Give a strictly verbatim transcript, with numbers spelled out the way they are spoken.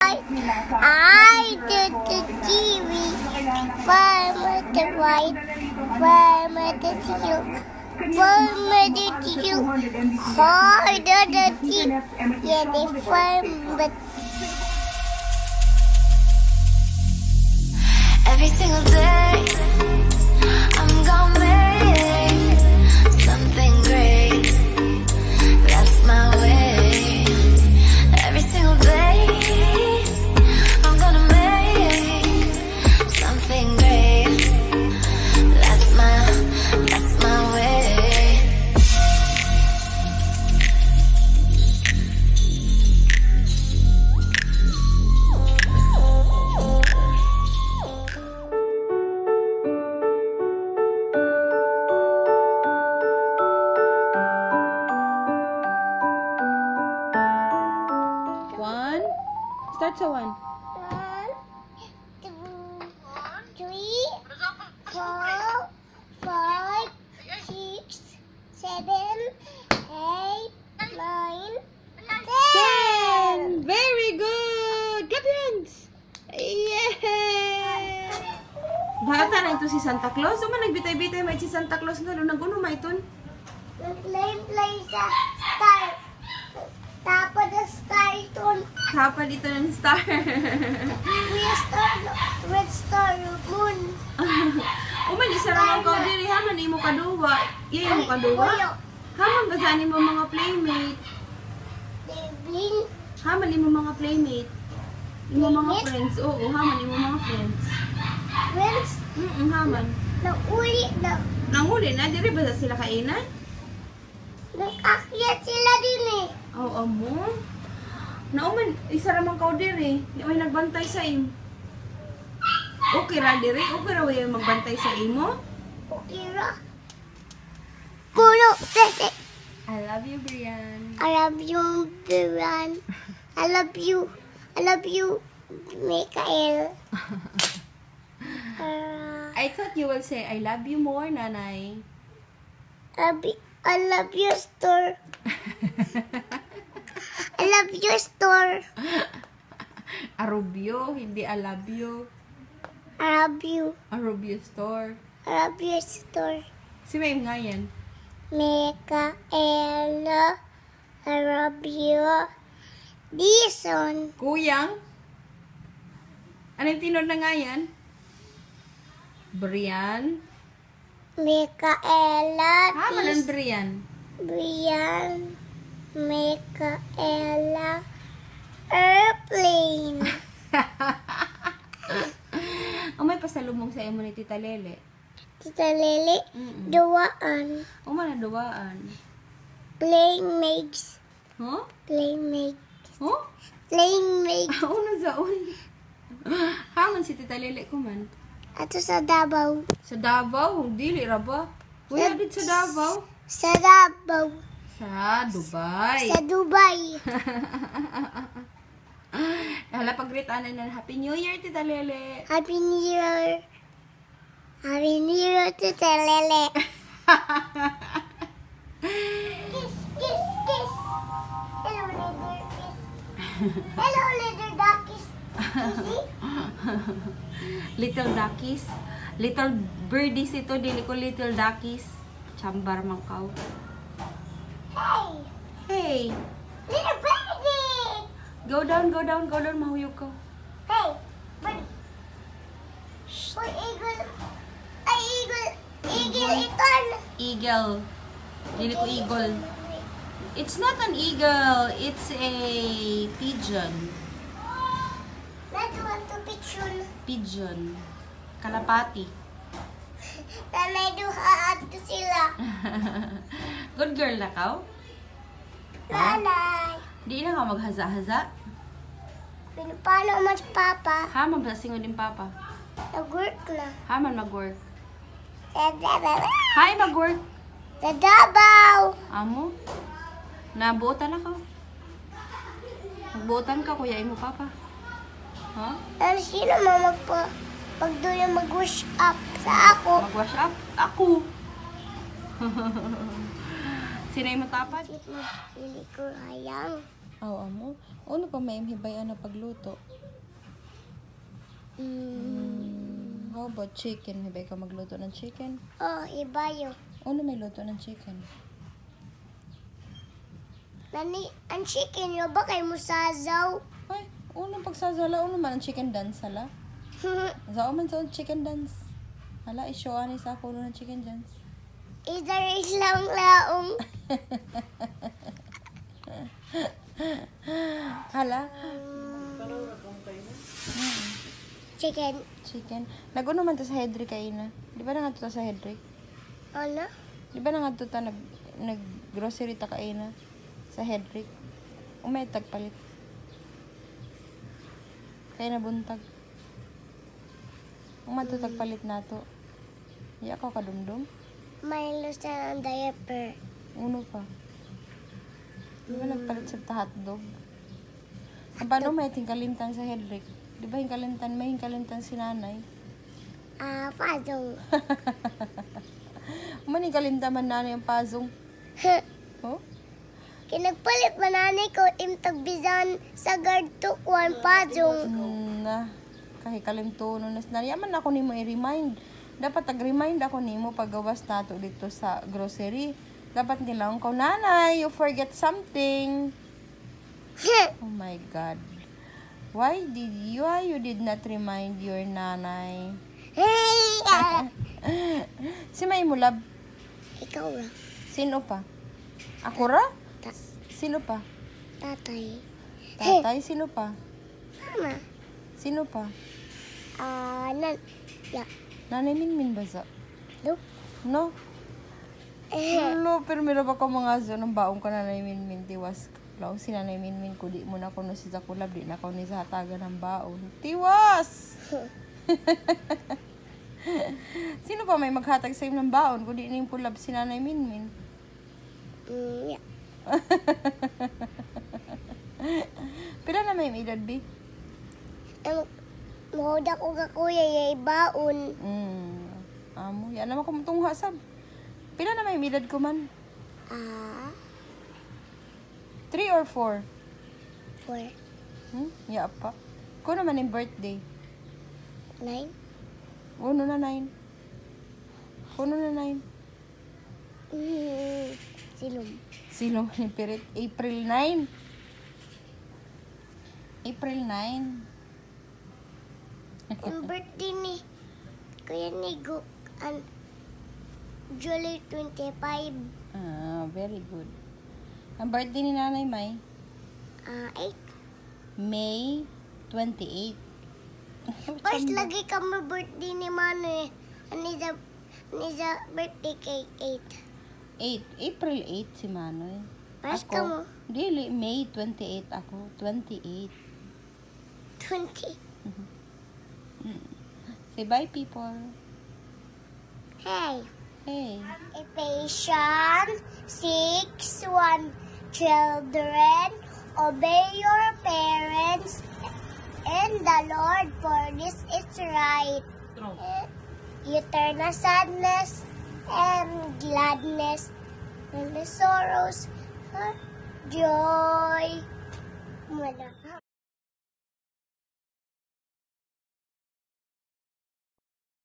I did the T V. Farmer the right. Farmer the teal. Farmer the teal. Harder the teal. Yeah, the farmer. Every single day, I'm gonna make something great. That's my way. Every single day, I'm gonna make something great. That's my, that's my way. Start sa one. One, two, three, four, five, six, seven, eight, nine, ten. Very good! Clap your hands! Yay! Bata na ito si Santa Claus. O man nagbitay-bitay may si Santa Claus nga. Nag-uno ma ito? Nag-play-play sa star. Tapos na star ito. Kapal ito ng star. Red star, red star, moon. Uman, isa lang ang diri. Haman, imo kaduwa. Iya mo kaduwa. Haman, basanin mo mga playmate. Bling. Haman, imo mga playmate. Imo mga friends. Oo, haman, imo mga friends. Friends? Mm-mm, haman. Nauli na. Nanguli na, diri ba sila kainan? Nag-akyat sila din eh. Oo, mo. Nauman, isa ramang kau diri. May nagbantay sa imo. Okay ra diri? Okay ra way magbantay sa imo? Okay ra. Kulo, tete. I love you, Brianne. I love you, Brianne. I love you. I love you, Mikael. uh, I thought you will say, I love you more, nanay. I, be, I love your store. I love your store. Arubio, hindi I love you. I love you. Arubio store. I love your store. Si May nga yan. Mikael, I love you. This one. Kuyang? Anong tinod na nga yan? Brianne? Mikaela. Ha, manan Brianne? Brianne. Mikaela. Airplane. O may pasalubong sa imo ni Tita Lele. Tita Lele. Mm-mm. Duwaan. O manaduwaan. Playmates. Huh? Playmate. Huh? Playmate. Una zaon. Haman si Tita Lele ko man. Ato sa Davao. Sa Davao? Dili ra ba? Wala din sa Davao. Sa Davao. Sa Dubai. Sa Dubai. Hala, pag-greetanan na Happy New Year, Tita Lele. Happy New Year. Happy New Year, Tita Lele. Kiss, kiss, kiss. Hello, little kiss. Hello, little duckies. Kissy. Little duckies. Little birdies ito, dili ko little duckies. Chambar mangkaw. Hey, Hey, little birdie. go down, go down, go down, mahuyog ko. Hey, bird. Boy, eagle. Ay, eagle. Eagle ito. Eagle. Dili ko eagle. It's not an eagle, it's a pigeon. Let's want to picture. Pigeon. Kalapati. Nanay duhaan to sila. Good girl na ka? Nanay. Di na ka maghaza-haza? Pinapalo mas papa. Haman ba singon din papa? Nag-work na. Haman mag-work. Sa Davao. Hi, mag-work. Sa Davao. Amo? Nabuotan na ka? Magbuotan ka, kuya mo papa. Ha? Ano sino mo magpa... Pag doon yung mag-wash up sa ako. Mag-wash up? Ako. Sino yung matapat? Hindi ko hayang. Aw, amo. Ano pa may hibayan na pagluto? Mm, how about chicken? Hibay ka magluto ng chicken? Oh, ibayo. Ano may luto ng chicken? Nani, ang chicken yo ba kay musazaw? Ay, unang pagsasala, ano man ang chicken dance sala? Sao man sa chicken dance? Hala, isyo ani sa ako ng chicken dance. Either islang laong. Hala? Chicken. Chicken. Nag-uno man to sa Hedrick kayo na. Di ba na nga to sa Hedrick? Ano? Di ba na nga to ta nag, nag-grocery ta kayo na sa Hedrick? Umay tagpalit. Kaya na buntag. Umay to tagpalit na to. Iya ko kadumdum. May lusan ang diaper. Uno pa. Di ba nagpalit sa hotdog? Paano may tingkalintan sa Hedrick? Di ba hingkalintan? May hingkalintan si nanay. Ah, pazong. Maning kalintan man nanay ang pazong. Oh? Kinagpalit mananay ko imtag bisan sa guard to kuan pazong. Hmm, na. Kahit kalimtuno na sinanay. Yaman ako nimo i-remind. Dapat tag-remind ako nimo paggawas nato dito sa grocery. Dapat nilang ko, nanay, you forget something. Oh my God. Why did you, why you did not remind your nanay? Si May Mulab. Ikaw ra. Sino pa? Ako ra? Ta Sino pa? tatay. Tatay? Sino pa? Mama. Sino pa? Ah, nan. Ya. Nanay Minmin ba sa? Look. No? Eh. Hello, pero meron pa ko mga zo ng baong ka nanay Minmin. Tiwas. Laong si nanay Minmin ko. Di mo na ko no si Zakulab. Di na ko ni sa hatagan ng baon. Tiwas! Sino pa may maghatag sa ng baon? Kung di na yung pulab si nanay Minmin. Mm, ya. Pila na may edad, B? Ang moda ko ka kuya yay baon. Mm. Amo, yan naman ko mutungha sab. Pila na may edad ko man? Ah, Three or four? four. Hmm? Ya pa. Ko naman yung birthday. Nine. Uno na nine. Uno na nine. Mm, silom. Sino ni Pirit? April nine. April nine. Ang birthday ni Kuya Nigo ang July twenty-five. Ah, very good. Ang birthday ni Nanay May? Ah, eight. May twenty-eight. First lagi ka mo birthday ni Mano eh. Ani sa, ani sa birthday cake eight. eight. April eight si Manoy. First ka mo. Dili, May twenty-eight ako. twenty-eight. twenty. Say bye, people. Hey. Hey. A patient, six, one, children, obey your parents and the Lord, for this is right. You turn the sadness and gladness and the sorrows, joy. Wala.